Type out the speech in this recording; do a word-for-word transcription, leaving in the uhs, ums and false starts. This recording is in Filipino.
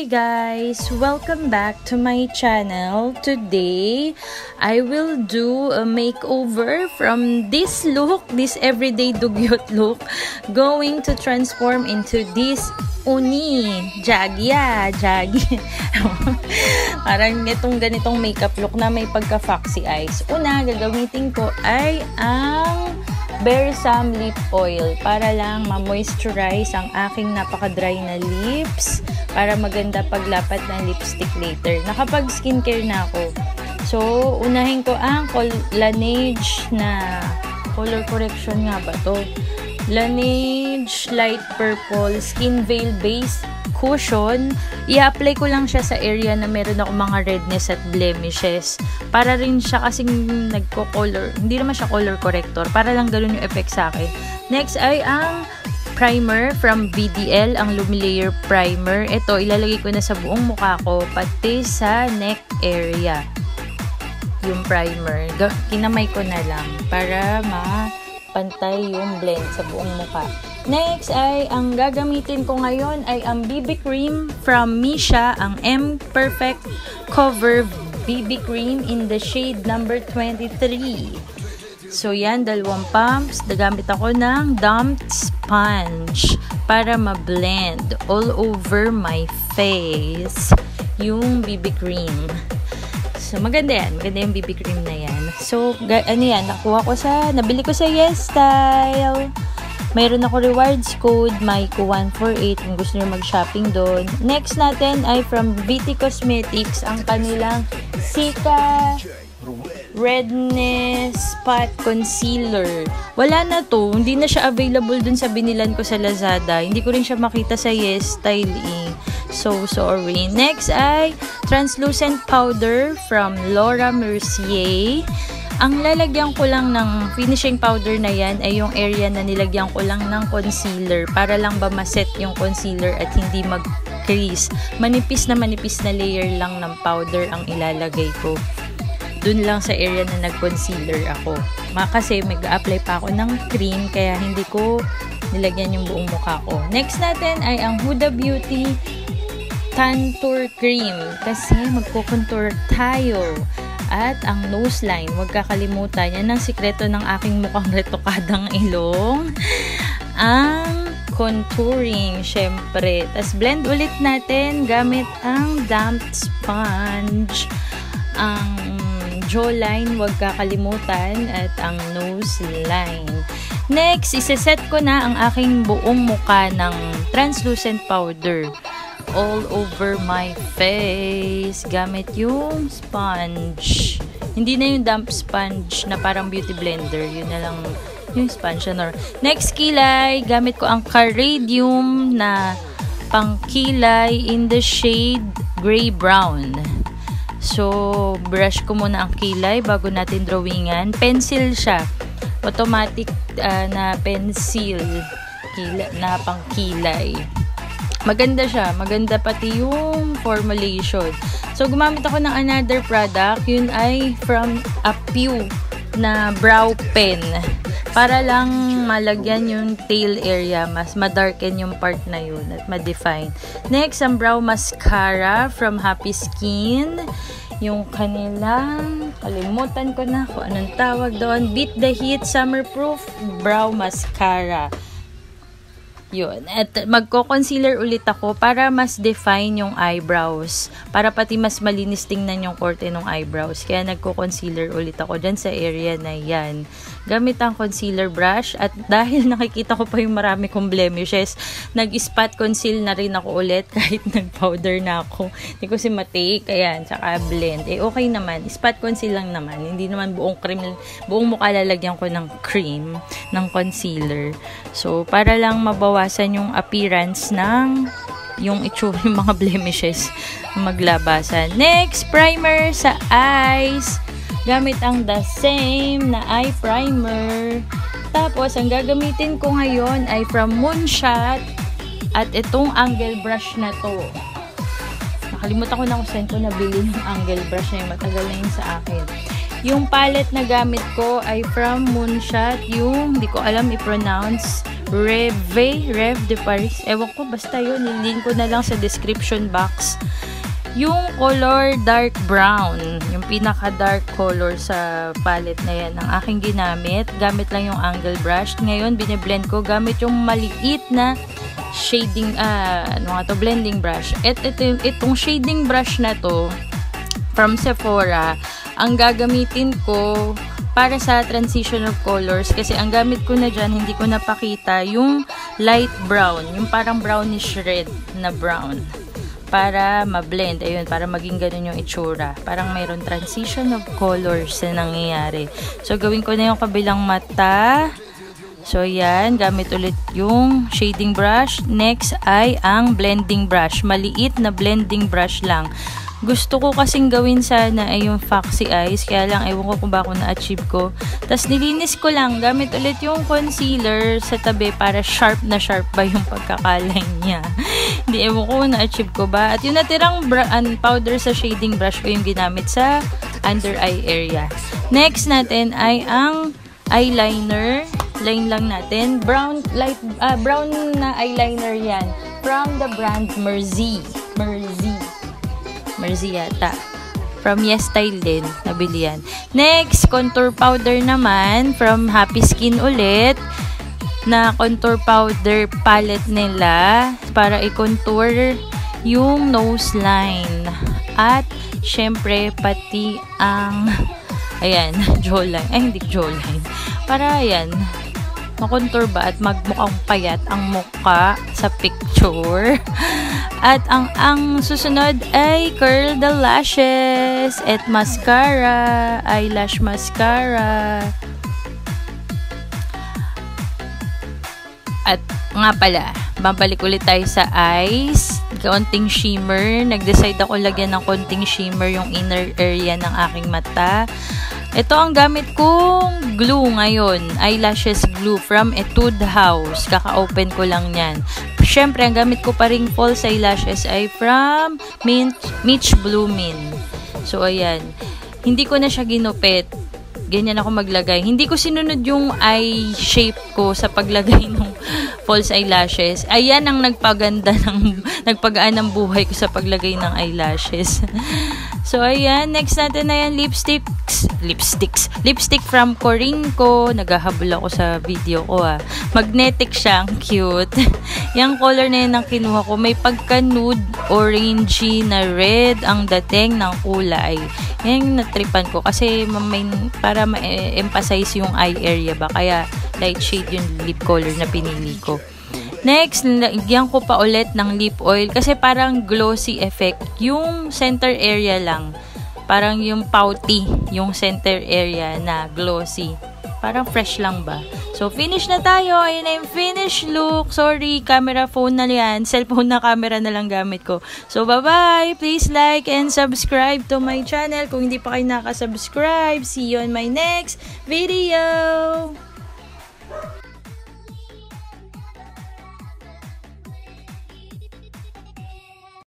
Hi guys! Welcome back to my channel. Today, I will do a makeover from this look, this everyday dugyot look, going to transform into this uni, jagya, jaggy. Parang itong ganitong makeup look na may pagka-foxy eyes. Una, gagamitin ko ay ang Bare Some Lip Oil para lang ma-moisturize ang aking napaka-dry na lips para maganda paglapat ng lipstick later. Nakapag skincare na ako. So, unahin ko ang Laneige na color correction nga ba to? Laneige Light Purple Skin Veil Base Cushion. I-apply ko lang siya sa area na meron ako mga redness at blemishes. Para rin siya kasing nagko-color. Hindi naman siya color corrector. Para lang ganun yung effect sa akin. Next ay ang primer from V D L. Ang Lumilayer Primer. Ito, ilalagay ko na sa buong mukha ko. Pati sa neck area. Yung primer. Kinamay ko na lang. Para ma-pantay yung blend sa buong mukha. Next ay, ang gagamitin ko ngayon ay ang B B cream from Misha, ang M Perfect Cover B B cream in the shade number twenty-three. So yan, dalawang pumps. Nagamit ako ng damp sponge para ma-blend all over my face yung B B cream. So maganda yan, maganda yung B B cream na yan. So ano yan, nakuha ko sa, nabili ko sa Yes Style. Mayroon ako rewards code, Maiko one forty-eight kung gusto nyo mag-shopping doon. Next natin ay from B T Cosmetics, ang kanilang Sika Redness Spot Concealer. Wala na to, hindi na siya available dun sa binilan ko sa Lazada. Hindi ko rin siya makita sa Yes Style eh. So sorry. Next ay translucent powder from Laura Mercier. Ang lalagyan ko lang ng finishing powder na yan ay yung area na nilagyan ko lang ng concealer para lang ba maset yung concealer at hindi mag-crease. Manipis na manipis na layer lang ng powder ang ilalagay ko. Dun lang sa area na nag-concealer ako. Kasi mag-apply pa ako ng cream kaya hindi ko nilagyan yung buong mukha ko. Next natin ay ang Huda Beauty Contour Cream kasi magko-contour tayo. At ang nose line, huwag kakalimutan. Yan ang sikreto ng aking mukhang retokadang ilong. Ang contouring, syempre. Tapos blend ulit natin gamit ang damp sponge. Ang jawline, huwag kakalimutan. At ang nose line. Next, iseset ko na ang aking buong mukha ng translucent powder all over my face gamit yung sponge. Hindi na yung damp sponge na parang beauty blender. Yun na lang yung sponge. Next, kilay. Gamit ko ang Caradium na pangkilay in the shade gray brown. So, brush ko muna ang kilay bago natin drawingan. Pencil siya. Automatic uh, na pencil kilay, na pangkilay. Maganda siya. Maganda pati yung formulation. So, gumamit ako ng another product. Yun ay from Apew na brow pen. Para lang malagyan yung tail area. Mas madarken yung part na yun at ma-define. Next, ang brow mascara from Happy Skin. Yung kanilang, kalimutan ko na kung anong tawag doon. Beat the Heat Summer Proof Brow Mascara. Yun. At magko-concealer ulit ako para mas define yung eyebrows. Para pati mas malinis tingnan yung korte ng eyebrows. Kaya nagko-concealer ulit ako dyan sa area na yan. Gamit ang concealer brush. At dahil nakikita ko pa yung marami kong blemishes, nag-spot conceal na rin ako ulit kahit nag-powder na ako. Hindi ko si matake. Ayan, tsaka blend. Eh, okay naman. Spot conceal lang naman. Hindi naman buong cream, buong mukha lalagyan ko ng cream, ng concealer. So, para lang mabawasan yung appearance ng yung itsura yung mga blemishes maglabasan. Next, primer sa eyes. Gamit ang the same na eye primer. Tapos, ang gagamitin ko ngayon ay from Moonshot. At itong angle brush na to. Nakalimutan ko na kung saan ko nabili yung angle brush na yung matagal na yun sa akin. Yung palette na gamit ko ay from Moonshot. Yung, hindi ko alam i-pronounce, Reve, Rev de Paris. Ewan ko, basta yun. Nilin ko na lang sa description box. Yung color dark brown, yung pinaka-dark color sa palette na yan ang aking ginamit. Gamit lang yung angle brush. Ngayon, bine-blend ko gamit yung maliit na shading, ah, ano nga to, blending brush. Et, et, itong shading brush na to, from Sephora, ang gagamitin ko para sa transition of colors. Kasi ang gamit ko na dyan, hindi ko napakita yung light brown, yung parang brownish red na brown. Para ma-blend, ayun, para maging ganun yung itsura. Parang mayroon transition of colors na nangyayari. So, gawin ko na yung kabilang mata. So, yan, gamit ulit yung shading brush. Next ay ang blending brush. Maliit na blending brush lang. Gusto ko kasing gawin sana ay yung foxy eyes. Kaya lang, ewan ko kung ba ako na-achieve ko. Tapos, nilinis ko lang. Gamit ulit yung concealer sa tabi para sharp na sharp ba yung pagkakalay niya. Hindi, ewan ko na-achieve ko ba. At yung natirang powder sa shading brush ko yung ginamit sa under eye area. Next natin ay ang eyeliner. Line lang natin. Brown, light, uh, brown na eyeliner yan. From the brand Merzi. Merzi. Merzi yata. From Yes Style din. Nabili yan. Next, contour powder naman. From Happy Skin ulit. Na contour powder palette nila. Para i-contour yung nose line. At, syempre, pati ang ayan, jawline. Ay, hindi jawline. Para, ayan, makontour ba at magmukhang payat ang mukha sa picture. At ang ang susunod ay curl the lashes at mascara, eyelash mascara. At nga pala, babalik ulit tayo sa eyes. Konting shimmer. Nag-decide ako lagyan ng konting shimmer yung inner area ng aking mata. Ito ang gamit kong glue ngayon. Eyelashes glue from Etude House. Kaka-open ko lang yan. Siyempre, ang gamit ko pa ring false eyelashes ay from Mitch Bloomin. So, ayan. Hindi ko na siya ginupit. Ganyan ako maglagay. Hindi ko sinunod yung eye shape ko sa paglagay ng false eyelashes. Ayan ang nagpaganda ng, nagpagaan ng buhay ko sa paglagay ng eyelashes. So, ayan. Next natin na yan, lipsticks. Lipsticks. Lipstick from Corinco. Naghahabol ako sa video ko, ah. Magnetic siya. Ang cute. Yung color na yun ang kinuha ko. May pagka-nude, orangey na red ang dating ng kulay. Yan yung natripan ko. Kasi may, para ma-emphasize yung eye area ba. Kaya light shade yung lip color na pinili ko. Next, lagyan ko pa ulit ng lip oil kasi parang glossy effect. Yung center area lang. Parang yung pouty, yung center area na glossy. Parang fresh lang ba? So, finish na tayo. Ayun na yung finish look. Sorry, camera phone na yan. Cellphone na camera na lang gamit ko. So, bye-bye. Please like and subscribe to my channel. Kung hindi pa kayo nakasubscribe, see you on my next video.